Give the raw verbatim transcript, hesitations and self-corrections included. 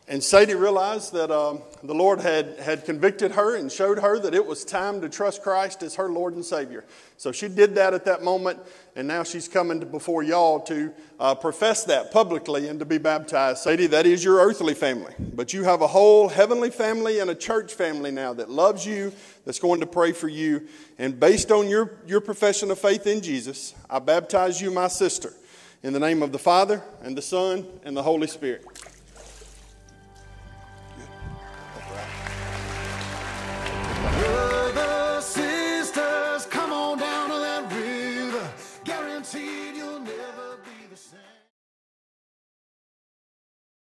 And Sadie realized that um, the Lord had, had convicted her and showed her that it was time to trust Christ as her Lord and Savior. So she did that at that moment, and now she's coming to before y'all to uh, profess that publicly and to be baptized. Sadie, that is your earthly family. But you have a whole heavenly family and a church family now that loves you, that's going to pray for you. And based on your, your profession of faith in Jesus, I baptize you, my sister, in the name of the Father and the Son and the Holy Spirit.